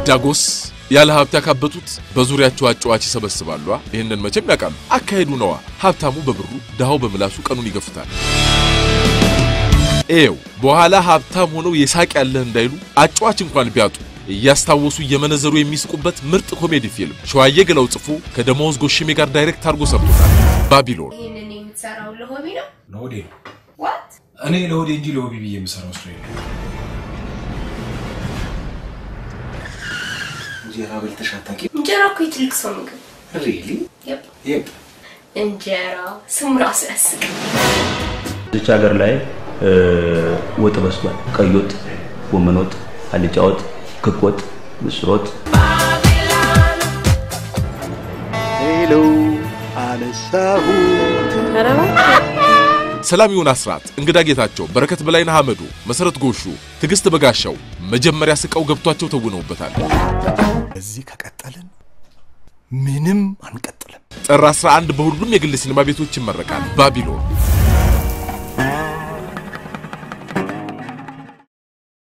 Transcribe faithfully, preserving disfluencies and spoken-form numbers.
ዳጎስ ያለ ሀብት ያካበቱት በዙሪያቸው አጫዋች ይሰበስባሉ ይሄንን መቼም ያቃሉ አካሄዱ ነዋ ሀብታሙ በብሩ ዳው በመላሱ ቀኑን ይገፍታል ኤው በኋላ ሀብታም ሆነው የሳቅ ያለ እንዳይሉ አጫዋች እንኳን ቢያጡ ያስታወሱ የመነዘሩ የሚስቁበት ምርጥ ኮሜዲ ፊልም ሸዋዬ ገላው ጽፎ ከደሞዝ ጎሽሜ ጋር ዳይሬክት አድርጎ ሰርቶታል ባቢሎን ይሄንን የምትሰራው ለሆቢ ነው ለሆዴ what እኔ ለሆዴ እንጂ ለሆቢ ብዬ የምሰራው ስራዬ ነው እንጀራ በልተሻታቂ እንጀራ እኮ ይትልቅ ሰው ምግብ really yep yep እንጀራ ስም ራስ ያስቅ እዚህ ሀገር ላይ ወጥ በስሏል ቀይ ወጥ ጎመን ወጥ አልጫ ወጥ ክክ ወጥ ምስር ወጥ ሄሎ አነሳሁ አረባ ሰላም ይሁን አስራት እንግዳ ጌታቸው በረከት በላይና አህመዱ መሰረት ጎሹ ትግስት በጋሻው መጀመሪያ ስቀው ገብቷቸው ተውነውበታል እዚህ ከቀጠልን ምንም አንቀጥልም ጥር አስራ አንድ በሁሉም የግል ሲኒማ ቤቶች ይመረቃል ባቢሎን